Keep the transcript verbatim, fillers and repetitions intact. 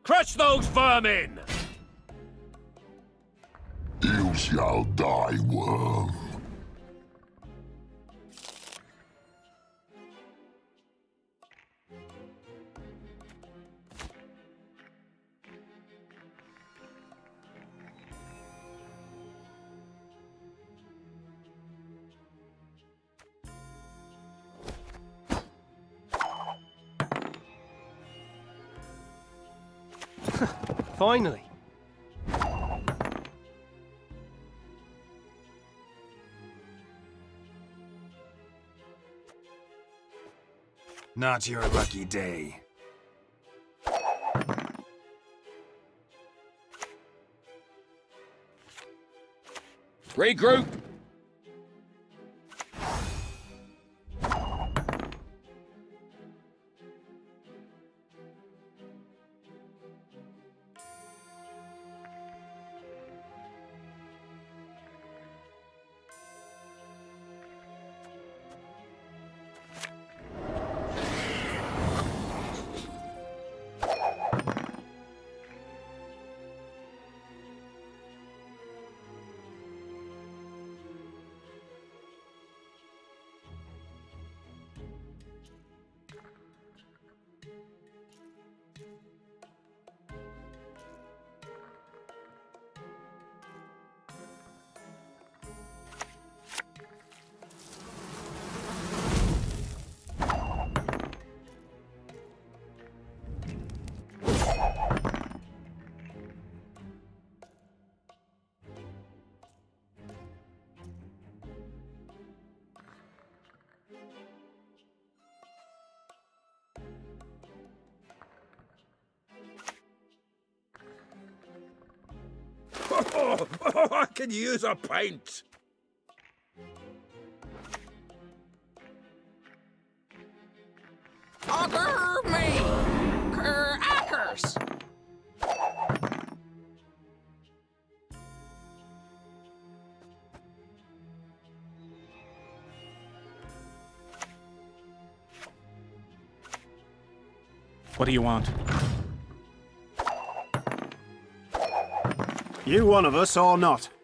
Crush those vermin! You shall die, worm. Finally. Not your lucky day. Regroup! Oh, oh, I can use a pint. Augur me! Ker Ackers! What do you want? You one of us or not?